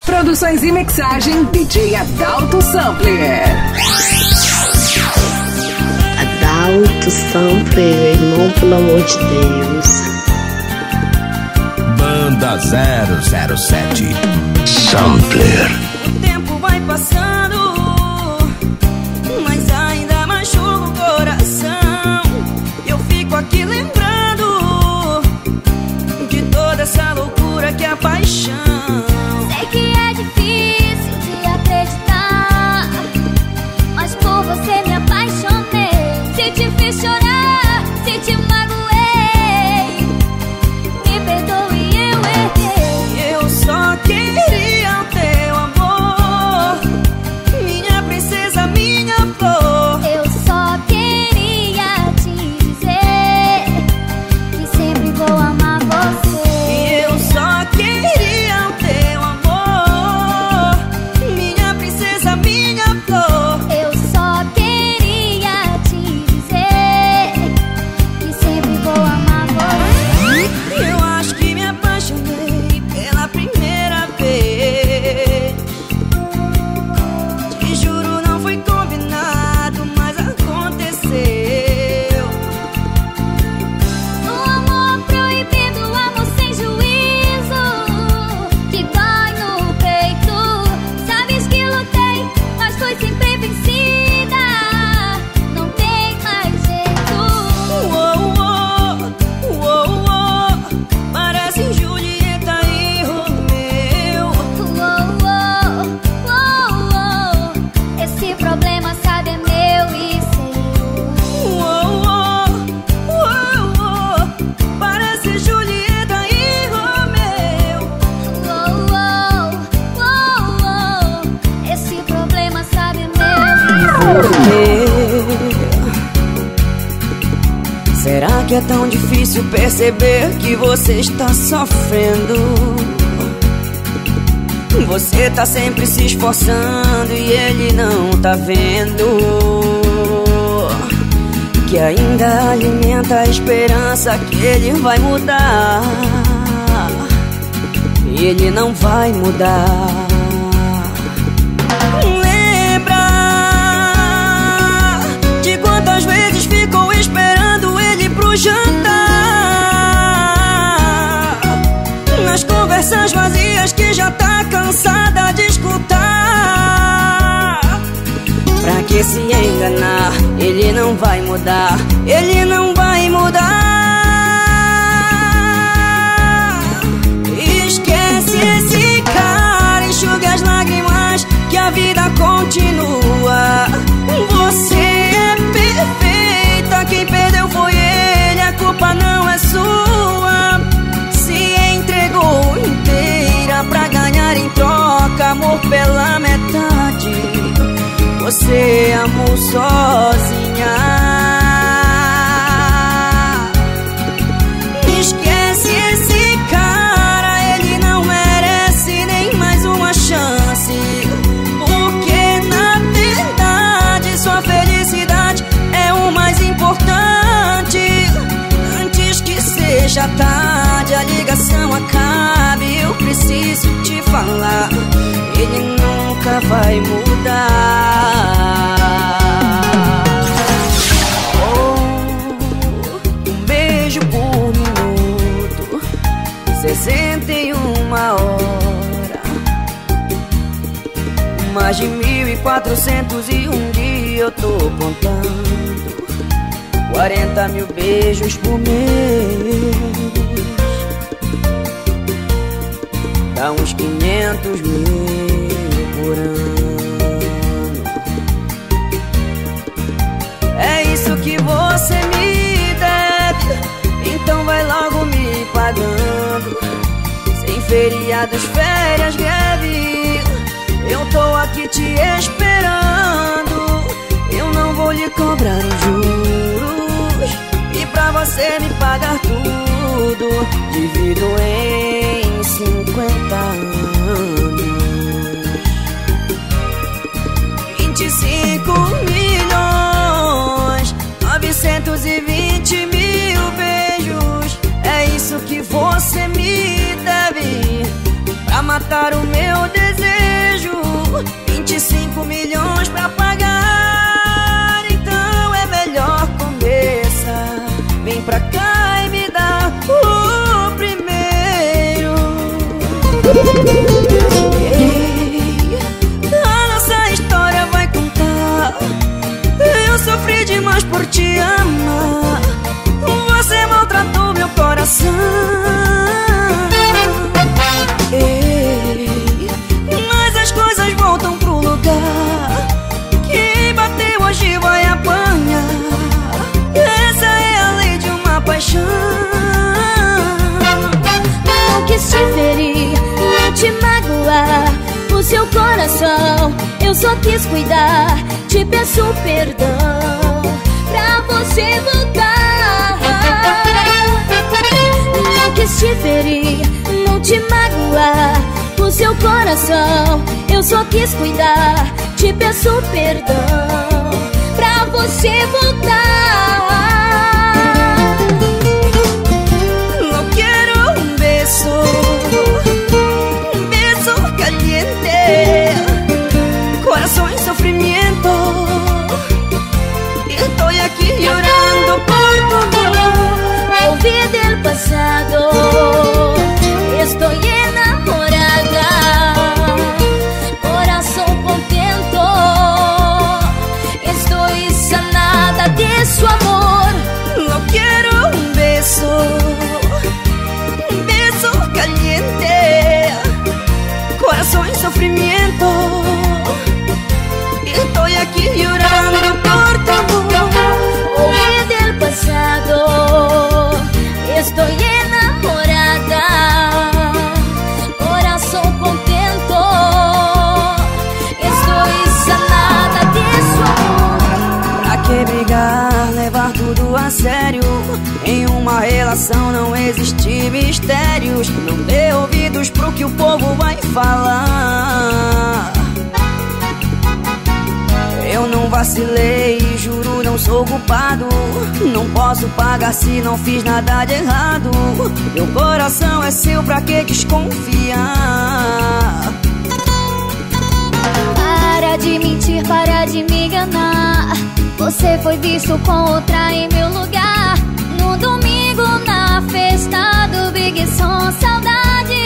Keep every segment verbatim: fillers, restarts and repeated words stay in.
Produções e mixagem D J Adalto Sampler. Adalto Sampler, irmão, pelo amor de Deus. Banda zero zero sete Sampler. O tempo vai passando, mas ainda machuca o coração. Eu fico aqui lembrando de toda essa loucura que é a paixão. Sei que é difícil de acreditar, mas por você me apaixonei. Se te fiz chorar, se te magoei, me perdoe, eu errei. Eu só queria o teu amor, minha princesa, minha flor. Eu só queria te dizer que sempre vou amar você. Eu só queria o teu amor, minha princesa, minha flor. Eu só queria te dizer que sempre vou amar você. Eu acho que me apaixonei pela primeira vez. Te juro, não foi combinado, mas aconteceu. Um amor proibido, um amor sem juízo, que dói no peito. Sabes que lutei, mas fui sempre vencida. Não tem mais jeito. Uou, uou, uou, uou, parece Julieta e Romeu. Uou, uou, uou, uou. Esse problema, sabe, é meu e seu. Uou, uou, uou, uou, parece Julieta e Romeu. Uou, uou, uou, uou. Esse problema, sabe, é meu e seu. Será que é tão difícil perceber que você está sofrendo? Você tá sempre se esforçando e ele não tá vendo que ainda alimenta a esperança que ele vai mudar. E ele não vai mudar. Lembra de quantas vezes ficou esperando ele pro jantar, nas conversas vazias que já tá cansada de escutar. Pra que se enganar? Ele não vai mudar. Ele não vai mudar. Esquece esse cara, enxuga as lágrimas, que a vida continua. Você é perfeita, quem perdeu foi ele, a culpa não é sua. Se entregou inteira pra ganhar em troca amor pela metade. Você amou sozinha. Esquece esse cara, ele não merece nem mais uma chance, porque na verdade sua felicidade é o mais importante. Antes que seja tarde, a ligação acabe, eu preciso te falar, ele nunca vai mudar. Oh, um beijo por minuto, sessenta e uma hora, mais de mil e quatrocentos e um dia eu tô contando, quarenta mil beijos por mês, dá uns quinhentos mil por ano. É isso que você me deve, então vai logo me pagando. Sem feriados, férias, greve, eu tô aqui te esperando. Eu não vou lhe cobrar os juros, e pra você me pagar tudo, divido em cinquenta anos. Vinte e cinco milhões, novecentos e vinte mil beijos. É isso que você me deve, pra matar o meu desejo. coração eu só quis cuidar. Te peço perdão pra você voltar. Não quis te ferir, não te magoar. O seu coração eu só quis cuidar. Te peço perdão pra você voltar. Não quero um beso, um beso caliente, coração em sofrimento. Estoy aquí llorando por tu amor. Olvide el pasado, estoy enamorada, corazón contento, estoy sanada de su amor. No quiero un beso, un beso caliente, corazón en sufrimiento. Estoy aquí llorando por tu amor. Olvide el pasado, estoy enamorada, corazón contento, estoy sanada de su amor. Pra que brigar, levar tudo a sério? Em uma relação não existe mistérios. Não dê ouvidos pro que o povo vai falar. Eu não vacilei, juro não sou culpado. Não posso pagar se não fiz nada de errado. Meu coração é seu, pra que desconfiar? Para de mentir, para de me enganar. Você foi visto com outra em meu lugar. No domingo na festa do Big Som, saudade.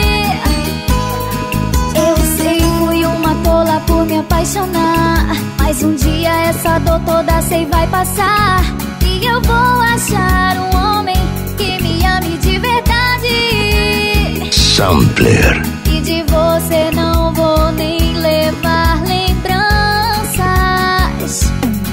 Eu sei, fui uma tola por me apaixonar, mas um dia essa dor toda sei vai passar. E eu vou achar um homem que me ame de verdade. Sampler. E de você não vou nem levar lembranças.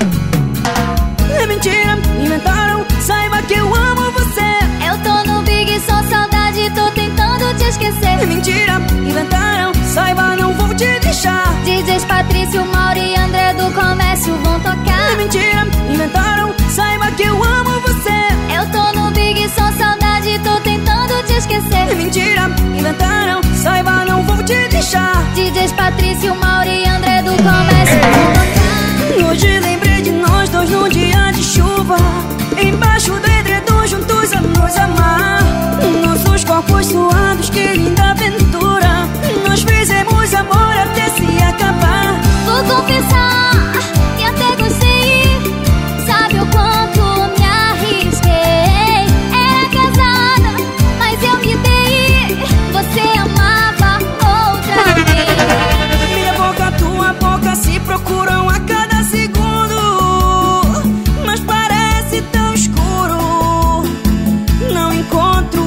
É mentira, inventaram, saiba que eu amo você. Eu tô no Big Som, saudade, tô tentando te esquecer. É mentira, inventaram, saiba não vou te deixar. D Js Patrício, Mauri e André do Comércio vão tocar. É mentira, inventaram, saiba que eu amo você. Eu tô no Big Som, saudade, tô tentando te esquecer. É mentira, inventaram, saiba não vou te deixar. D Js Patrício, Mauri e André do Comércio vão tocar. Hoje lembrei de nós dois num dia de chuva, embaixo do edredom juntos a nos amar. Nossos corpos suados, que linda aventura. Nós fizemos amor até se acabar. Vou confessar que até gostei. Sabe o quanto me arrisquei? Era casada, mas eu me dei. Você amava outra vez. Minha boca, tua boca se procuram a cada segundo, mas parece tão escuro. Não encontro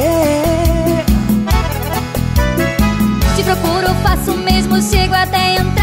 você. Te procuro, faço o mesmo, chego até entrar.